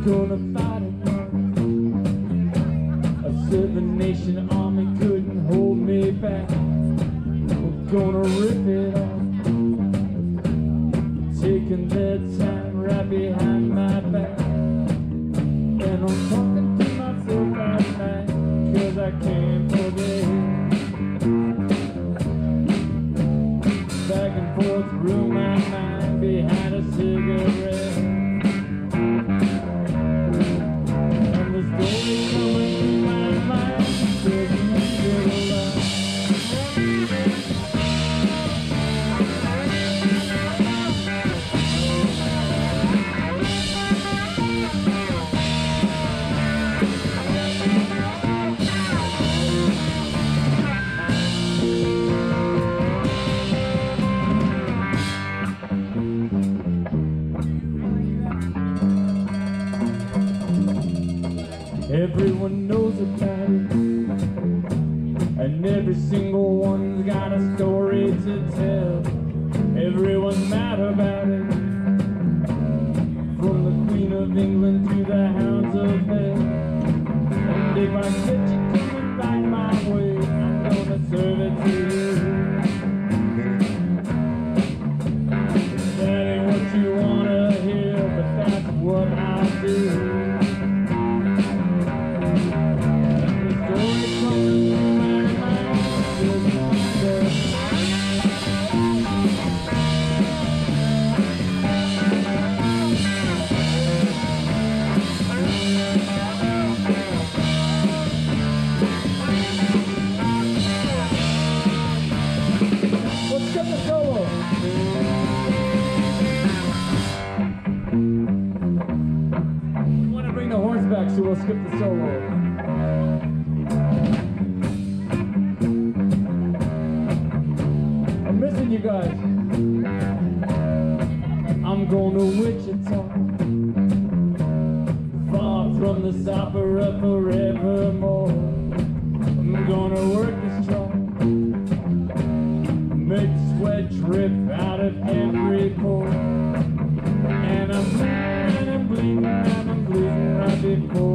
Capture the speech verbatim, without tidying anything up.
gonna fight it. A Seven Nation army couldn't hold me back. We're gonna rip it off, taking their time right behind my back. And I'm talking to myself at night, cause I can't forget. Back and forth through my mind behind a cigarette. And the story coming through my mind says you still alive. Everyone knows about it, and every single one's got a story to tell. Everyone's mad about it, from the Queen of England to the hounds of hell. And if I catch you coming back my way, I'm gonna serve it to you. That ain't what you wanna hear, but that's what I'll do. Let's get the solo. We want to bring the horns back, so we'll skip the solo. I'm missing you guys. I'm going to Wichita, far from the opera forevermore. I'm gonna work this truck, make the sweat drip out of every pore. And I'm bleeding and I'm bleeding and I'm bleeding right before